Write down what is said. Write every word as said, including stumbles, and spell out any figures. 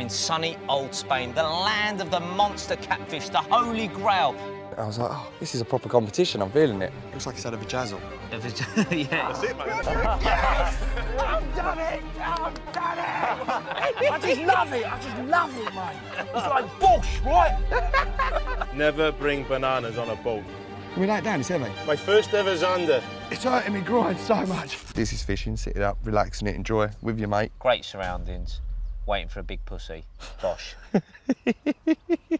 in sunny old Spain, the land of the monster catfish, the holy grail. I was like, oh, this is a proper competition, I'm feeling it. Looks like it's had a vajazzle. A vag- yeah. That's it, mate. Yes! I've done it! I've done it! I just love it, I just love it, mate. It's like posh, right? Never bring bananas on a boat. Can we lay it down? It's heavy. My first ever Xander. It's hurting me groin so much. This is fishing, sit it up, relaxing it, enjoy with your mate. Great surroundings, waiting for a big pussy. Posh.